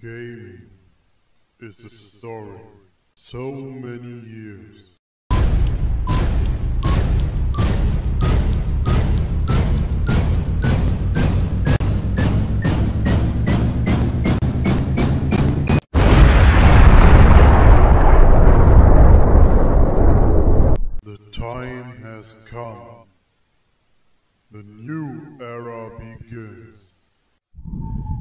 Gaming is a story so many years. The time has come. The new era begins.